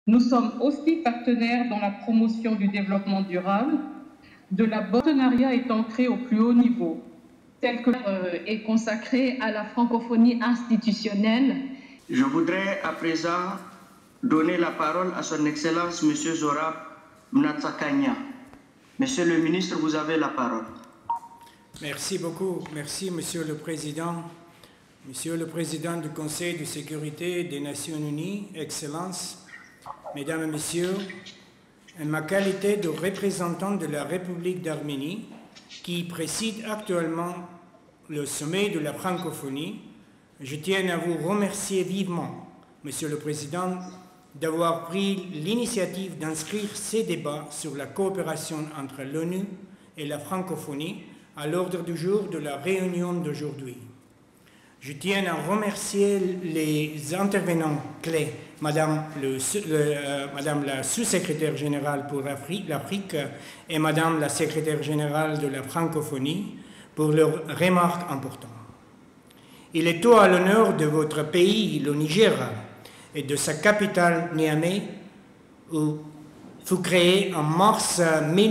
Nous sommes aussi partenaires dans la promotion du développement durable, de la partenariat est ancré au plus haut niveau, tel que est consacré à la francophonie institutionnelle. Je voudrais à présent donner la parole à son Excellence M. Zorab Mnatsakanya. Monsieur le ministre, vous avez la parole. Merci beaucoup. Merci, Monsieur le Président. Monsieur le Président du Conseil de sécurité des Nations Unies, Excellences, Mesdames et Messieurs, en ma qualité de représentant de la République d'Arménie, qui préside actuellement le sommet de la francophonie, je tiens à vous remercier vivement, Monsieur le Président, d'avoir pris l'initiative d'inscrire ces débats sur la coopération entre l'ONU et la francophonie à l'ordre du jour de la réunion d'aujourd'hui. Je tiens à remercier les intervenants clés, Madame la sous-secrétaire générale pour l'Afrique et Madame la secrétaire générale de la francophonie pour leurs remarques importantes. Il est tout à l'honneur de votre pays, le Niger, et de sa capitale, Niamey, où fut créée en mars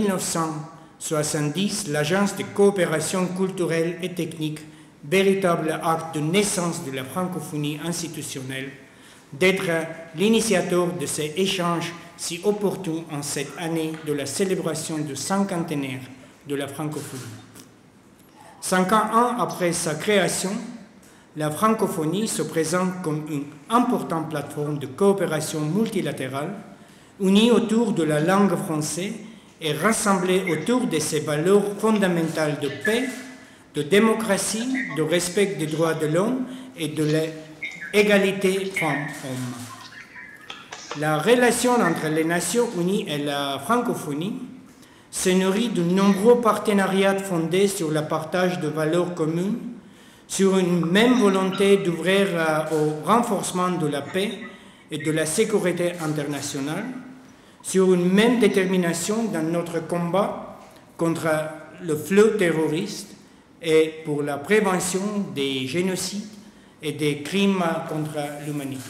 1970 l'Agence de coopération culturelle et technique, véritable acte de naissance de la francophonie institutionnelle, d'être l'initiateur de ces échanges si opportuns en cette année de la célébration du cinquantenaire de la francophonie. 50 ans après sa création, la francophonie se présente comme une importante plateforme de coopération multilatérale, unie autour de la langue française et rassemblée autour de ses valeurs fondamentales de paix, de démocratie, de respect des droits de l'homme et de l'égalité femmes-hommes. La relation entre les Nations Unies et la francophonie se nourrit de nombreux partenariats fondés sur le partage de valeurs communes, sur une même volonté d'ouvrir au renforcement de la paix et de la sécurité internationale, sur une même détermination dans notre combat contre le flot terroriste et pour la prévention des génocides et des crimes contre l'humanité.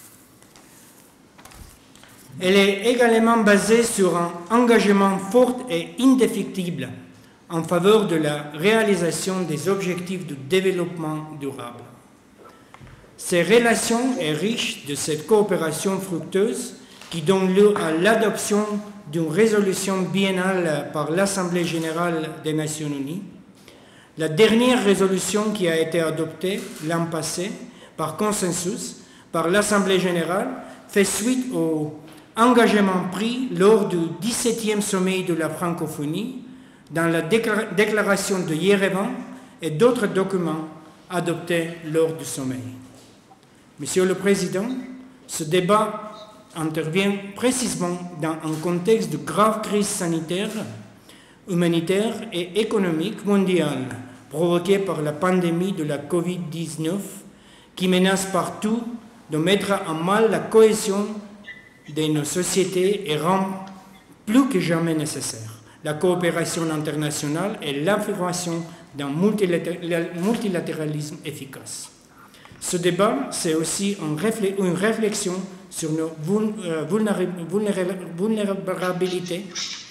Elle est également basée sur un engagement fort et indéfectible en faveur de la réalisation des objectifs de développement durable. Ces relations sont riches de cette coopération fructueuse qui donne lieu à l'adoption d'une résolution biennale par l'Assemblée générale des Nations unies. La dernière résolution qui a été adoptée l'an passé par consensus par l'Assemblée générale fait suite au engagement pris lors du 17e sommet de la francophonie dans la déclaration de Yerevan et d'autres documents adoptés lors du sommet. Monsieur le Président, ce débat intervient précisément dans un contexte de grave crise sanitaire, humanitaire et économique mondiale provoquée par la pandémie de la Covid-19 qui menace partout de mettre en mal la cohésion de nos sociétés et rend plus que jamais nécessaire la coopération internationale et l'affirmation d'un multilatéralisme efficace. Ce débat, c'est aussi une réflexion sur nos vulnérabilités,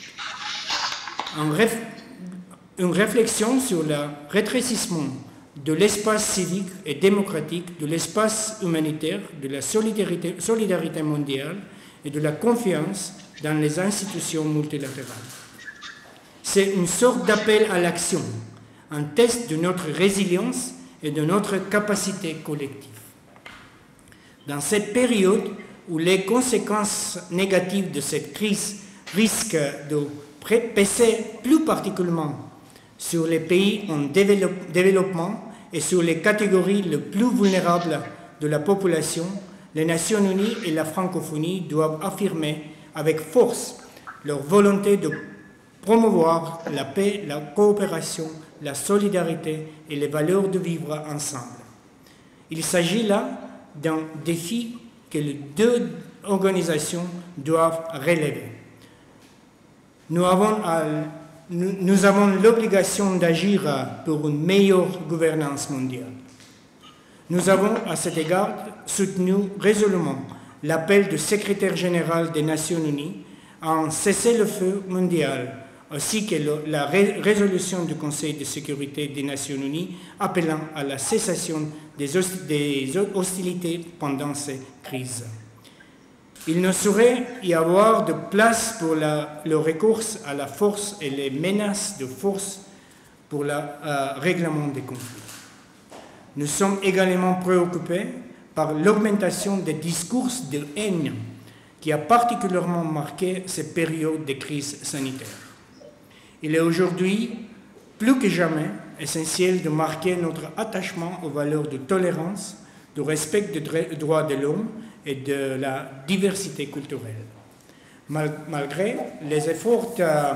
une réflexion sur le rétrécissement de l'espace civique et démocratique, de l'espace humanitaire, de la solidarité mondiale et de la confiance dans les institutions multilatérales. C'est une sorte d'appel à l'action, un test de notre résilience et de notre capacité collective. Dans cette période où les conséquences négatives de cette crise risquent de peser plus particulièrement sur les pays en développement et sur les catégories les plus vulnérables de la population, les Nations unies et la francophonie doivent affirmer avec force leur volonté de promouvoir la paix, la coopération, la solidarité et les valeurs de vivre ensemble. Il s'agit là d'un défi que les deux organisations doivent relever. Nous avons l'obligation d'agir pour une meilleure gouvernance mondiale. Nous avons à cet égard soutenu résolument l'appel du secrétaire général des Nations Unies à un cessez-le-feu mondial, ainsi que la résolution du Conseil de sécurité des Nations Unies appelant à la cessation des hostilités pendant ces crises. Il ne saurait y avoir de place pour le recours à la force et les menaces de force pour le règlement des conflits. Nous sommes également préoccupés par l'augmentation des discours de haine qui a particulièrement marqué ces périodes de crise sanitaire. Il est aujourd'hui plus que jamais essentiel de marquer notre attachement aux valeurs de tolérance, de respect des droits de l'homme et de la diversité culturelle. Malgré les efforts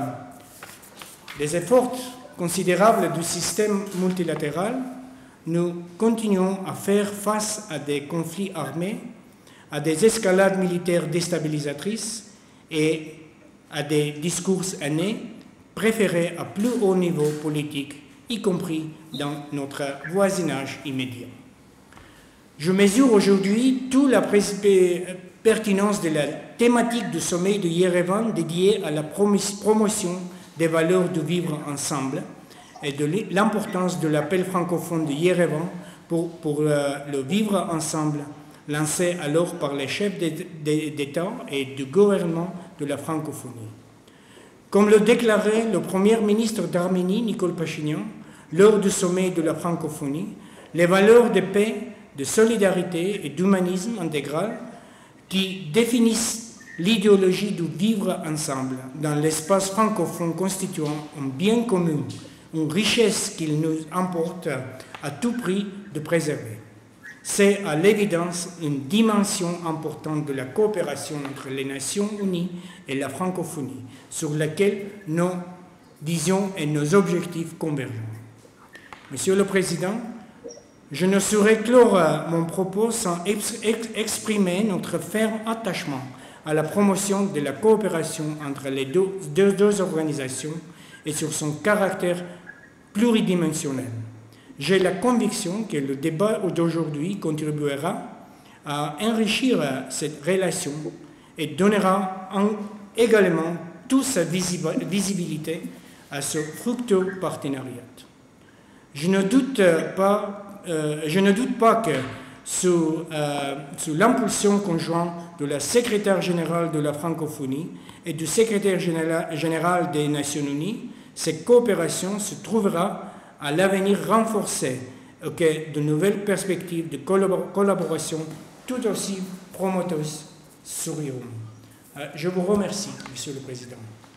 considérables du système multilatéral, nous continuons à faire face à des conflits armés, à des escalades militaires déstabilisatrices et à des discours haineux préférés à plus haut niveau politique, y compris dans notre voisinage immédiat. Je mesure aujourd'hui toute la pertinence de la thématique du sommet de Yerevan dédiée à la promotion des valeurs de vivre ensemble et de l'importance de l'appel francophone de Yerevan pour le vivre ensemble, lancé alors par les chefs d'État et du gouvernement de la francophonie. Comme le déclarait le Premier ministre d'Arménie, Nikol Pachinian, lors du sommet de la francophonie, les valeurs de paix, de solidarité et d'humanisme intégral qui définissent l'idéologie du vivre ensemble dans l'espace francophone constituant un bien commun, une richesse qu'il nous importe à tout prix de préserver. C'est à l'évidence une dimension importante de la coopération entre les Nations Unies et la francophonie, sur laquelle nos visions et nos objectifs convergent. Monsieur le Président, je ne saurais clore mon propos sans exprimer notre ferme attachement à la promotion de la coopération entre les deux organisations et sur son caractère pluridimensionnel. J'ai la conviction que le débat d'aujourd'hui contribuera à enrichir cette relation et donnera également toute sa visibilité à ce fructueux partenariat. Je ne doute pas que sous l'impulsion conjointe de la secrétaire générale de la francophonie et du secrétaire général des Nations Unies, cette coopération se trouvera à l'avenir renforcée et que de nouvelles perspectives de collaboration tout aussi prometteuses s'ouvriront. Je vous remercie, Monsieur le Président.